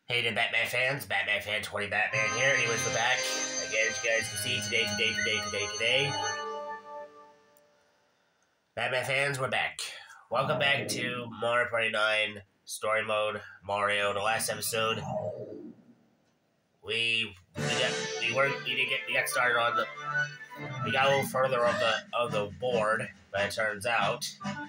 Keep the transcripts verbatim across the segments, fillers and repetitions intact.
Hey to Batman fans, Batman fan twenty Batman here. Anyways, we're back. Again, as you guys can see, today, today, today, today, today. Batman fans, we're back. Welcome back to Mario Party nine Story Mode, Mario. In the last episode, we we got we weren't we didn't get we got started on the we got a little further on the of the board, but it turns out,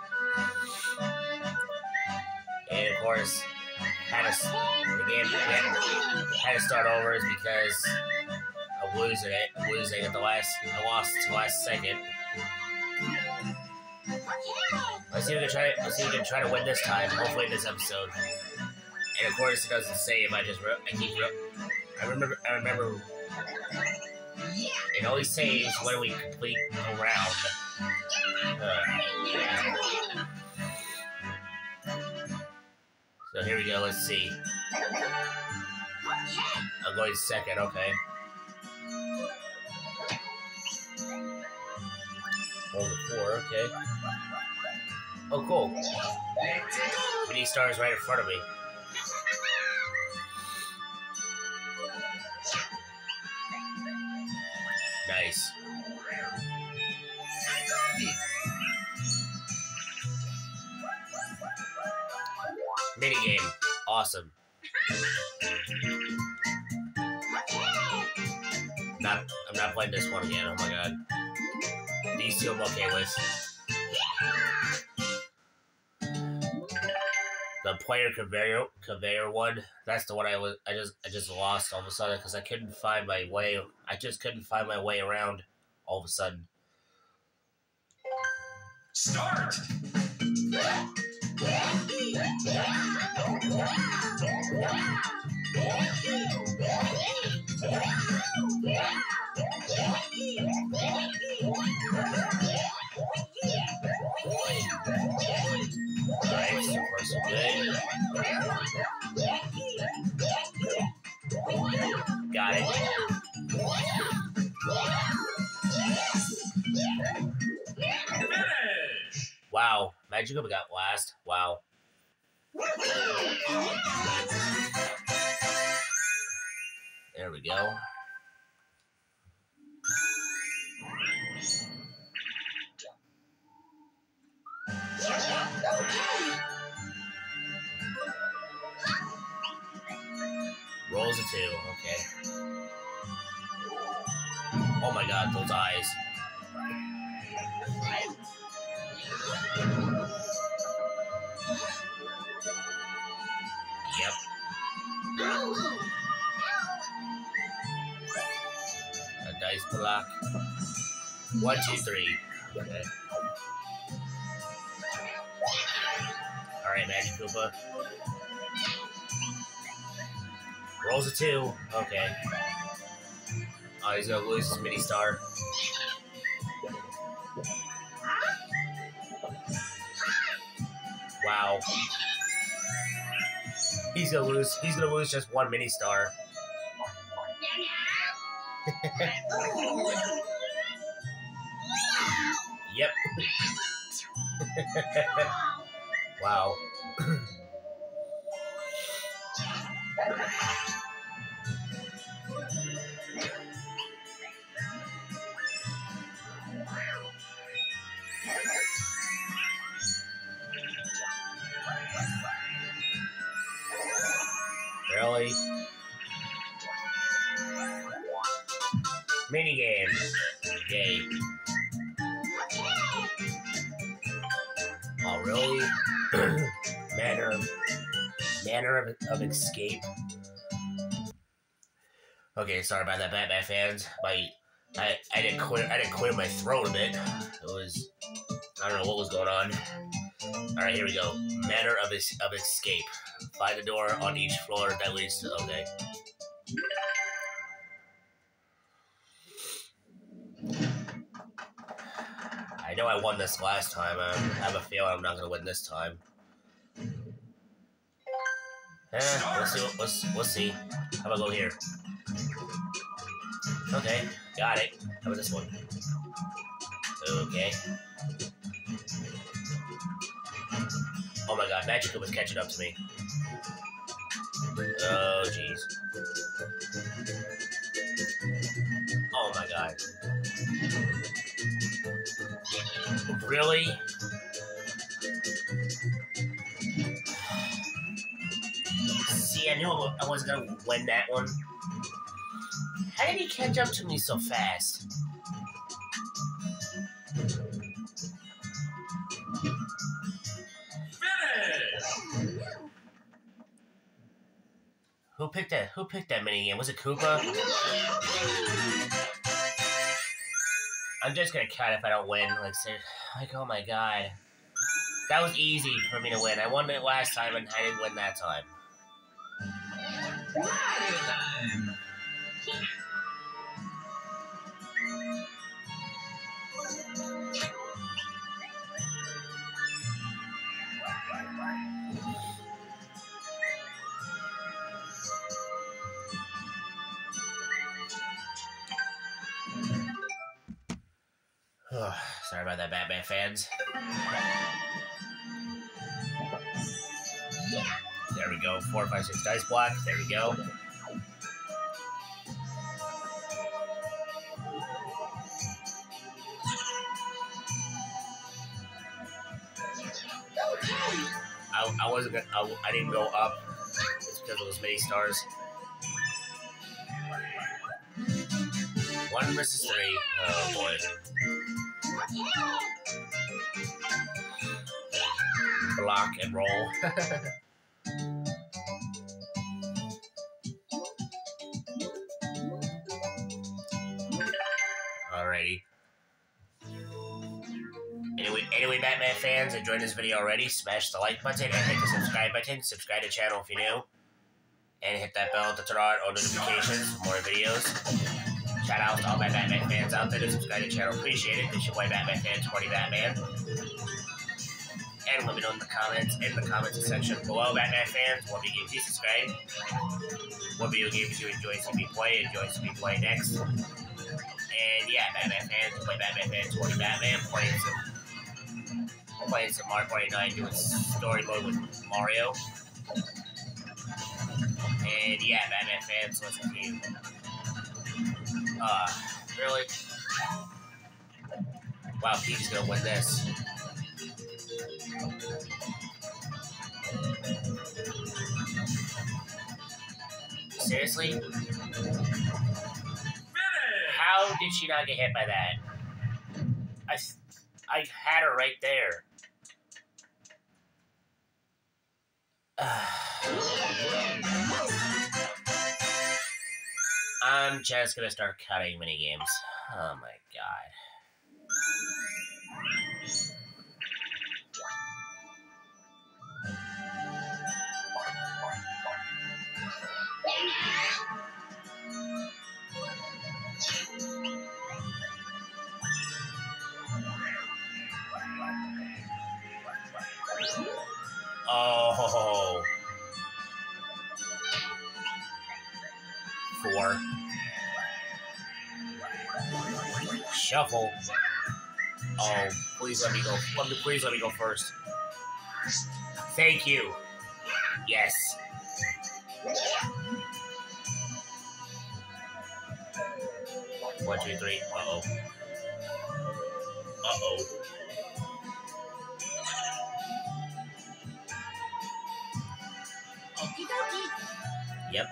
and of course, had to the game had, had to start over is because of losing it, losing at the last. I lost to the last second. Let's see if we can try. Let's see if we can try to win this time. Hopefully, in this episode. And of course, it doesn't save. I just I keep. I remember. I remember. It always saves when we complete a round. Uh, so here we go. Let's see. I'm going second. Okay. Over four. Okay. Oh, cool. Mini stars right in front of me. Nice. Mini game. Awesome. Not, I'm not playing this one again. Oh my god. These two I'm okay with. The player conveyor conveyor one. That's the one I was. I just I just lost all of a sudden because I couldn't find my way. I just couldn't find my way around all of a sudden. Start. Alright, so far so good. Got it. Finish. Wow, Magikarp got last. Wow. There we go. Rolls a two, okay. Oh my god, those eyes. Yep. A dice block. One, two, three. Okay. Alright, Magic Koopa. Rolls a two. Okay. Oh, he's gonna lose his mini star. Wow. He's gonna lose. He's gonna lose just one mini star. Yep. Wow. Really? Minigame. Yay. Oh, really? manner of manner of, of escape. Okay, sorry about that, Batman fans. My I I didn't clear I didn't clear my throat a bit. It was I don't know what was going on. All right, here we go. Manner of es of escape. Find a door on each floor that leads to. Okay. I know I won this last time. I have a feeling I'm not gonna win this time. Eh, let's see. Let's let's see. How about go here? Okay, got it. How about this one? Okay. Oh my god, Magikarp was catching up to me. Oh Oh my god. Really? See, I knew I was gonna win that one. How did he catch up to me so fast? Who picked that? Who picked that minigame? Was it Koopa? I'm just gonna cut if I don't win. Like, say, like, oh my god, that was easy for me to win. I won it last time, and I didn't win that time. Sorry about that, Batman fans. There we go. Four, five, six dice block. There we go. I, I wasn't gonna, I, I didn't go up. It's because of those mini stars. One versus three. Oh boy. Block and roll. Alrighty. Anyway, anyway, Batman fans, enjoyed this video already. Smash the like button and hit the subscribe button. Subscribe to the channel if you're new. And hit that bell to turn on all notifications for more videos. Shout out to all my Batman fans out there that subscribe to the channel. Appreciate it. This your boy Batman Fan twenty Batman. And let me know in the comments, in the comments section below, Batman fans, what video games you subscribe. What video games you enjoy seeing me play, enjoy seeing me play next. And yeah, Batman fans, play Batman Fan twenty Batman, playing some, playing some Mario forty-nine, doing story mode with Mario. And yeah, Batman fans, listen to you. Uh, really? Wow, Peach is gonna win this. Seriously? How did she not get hit by that? I, I had her right there. I'm just gonna start cutting minigames. Oh my god. Oh. Four. Shuffle. Oh, please let me go. Let me, please let me go first. Thank you. Yes. One, two, three. Uh-oh. Uh-oh. Yep.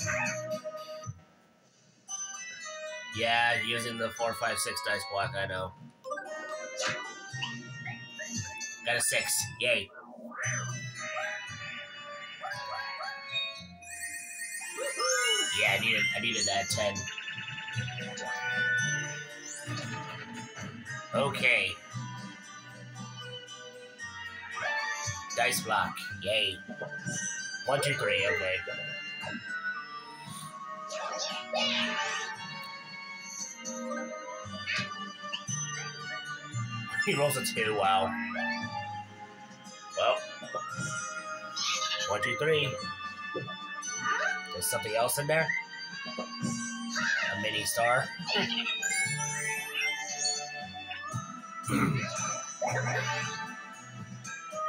Yeah, using the four, five, six dice block, I know. Got a six. Yay. Yeah, I needed I needed that ten. Okay. Dice block. Yay. One, two, three, okay. He rolls a two, wow. Well. One, two, three. There's something else in there? A mini star.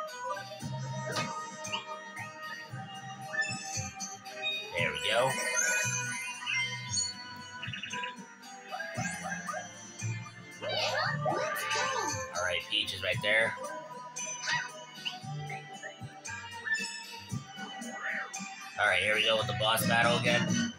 There we go. Alright, here we go with the boss battle again.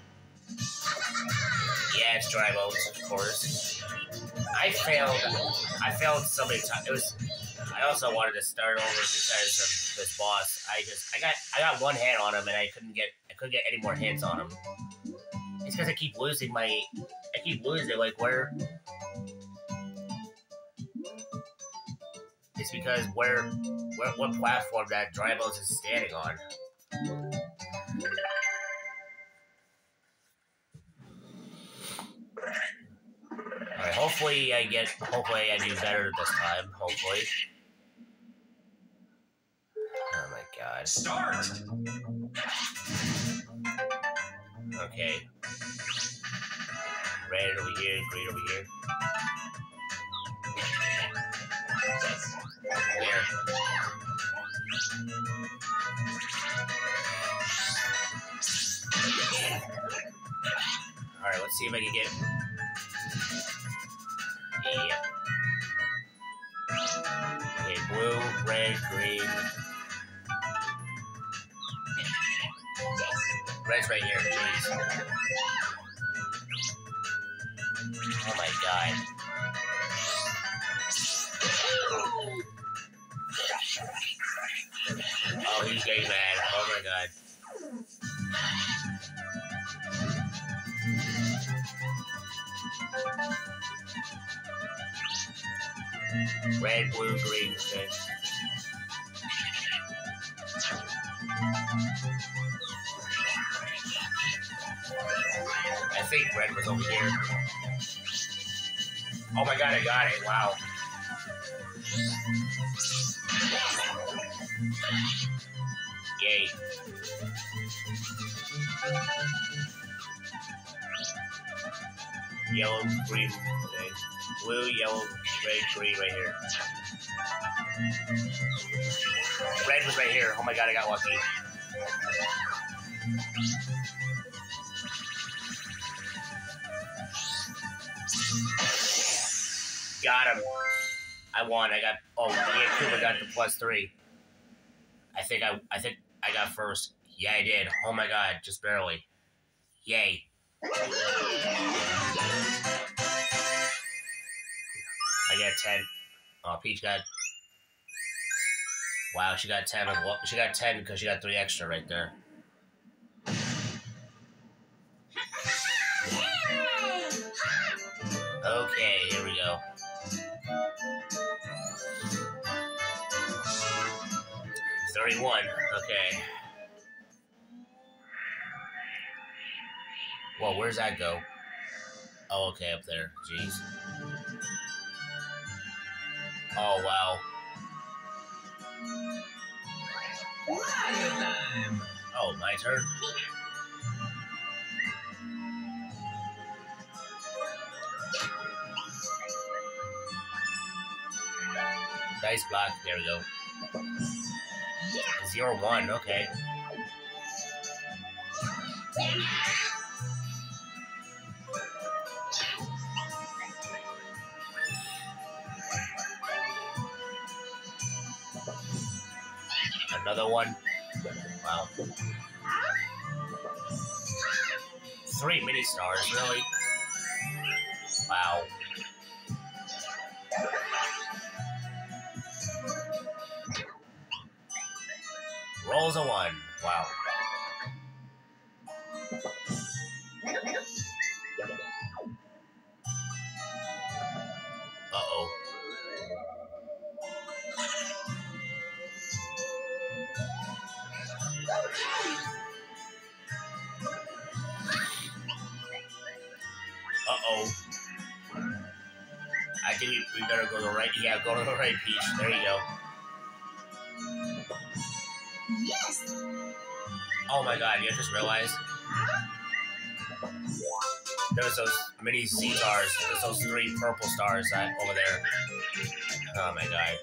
Yeah, it's Dry Bones, of course. I failed. I failed so many times. It was. I also wanted to start over because of this boss. I just. I got. I got one hit on him, and I couldn't get. I couldn't get any more hits on him. It's because I keep losing my. I keep losing. Like where. It's because where. Where what platform that Dry Bones is standing on. Alright, hopefully I get, hopefully I do better this time, hopefully. Oh my god. Start! Okay. Red over here, green over here. There. Alright, let's see if I can get... Yeah. Okay, blue, red, green. Red's right here, jeez. Oh my god. Oh, he's getting mad. Oh my god. Red, blue, green, okay. I think red was over here. Oh my god, I got it. Wow. Yay. Yellow, green, okay. Blue, yellow, red, green right here. Red was right here. Oh my god, I got lucky. Got him. I won. I got. Oh, me and Cooper got the plus three. I think I. I think I got first. Yeah, I did. Oh my god, just barely. Yay. I got ten. Oh, Peach got. Wow, she got ten. She got ten because she got three extra right there. Okay, here we go. thirty-one. Okay. Well, where's that go? Oh, okay, up there. Jeez. Oh, wow. Oh, my turn? Dice block. There we go. Zero one. Okay. Another one. Wow. Three mini stars, really? Wow. Rolls a one. Wow. Uh-oh. Uh-oh. I think we, we better go to the right. Yeah, go to the right, Peach. There you go. Yes. Oh my god, you just realized? There's those mini Z-stars. There's those three purple stars that, over there. Oh my god.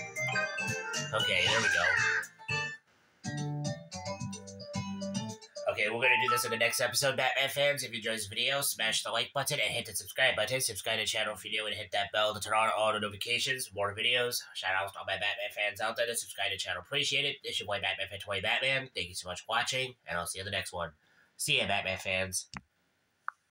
Okay, there we go. Okay, we're gonna do this in the next episode, Batman fans. If you enjoyed this video, smash the like button and hit the subscribe button. Subscribe to the channel if you're new and hit that bell to turn on all the notifications. More videos. Shout out to all my Batman fans out there that subscribe to the channel. Appreciate it. This is your boy Batman Fan twenty Batman. Thank you so much for watching, and I'll see you in the next one. See ya, Batman fans.